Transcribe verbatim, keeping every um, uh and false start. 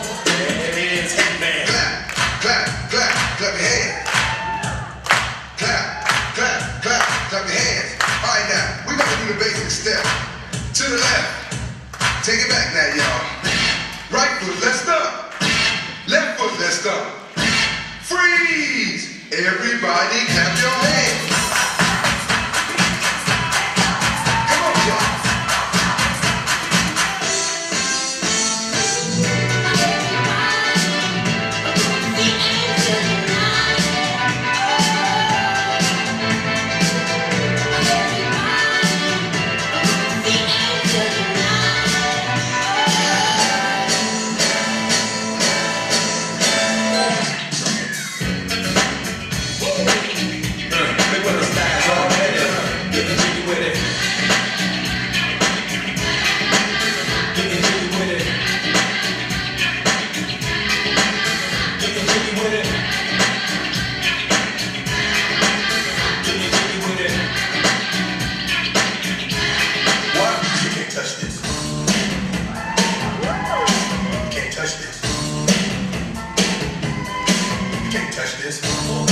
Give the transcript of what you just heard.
There it is, Hitman. Clap, clap, clap, clap your hands. Clap, clap, clap, clap your hands. All right, now, we're going to do the basic step. To the left. Take it back now, y'all. Right foot, let's stomp. Left foot, let's stomp. Freeze! Everybody clap your hands. Come on, y'all. Touch this.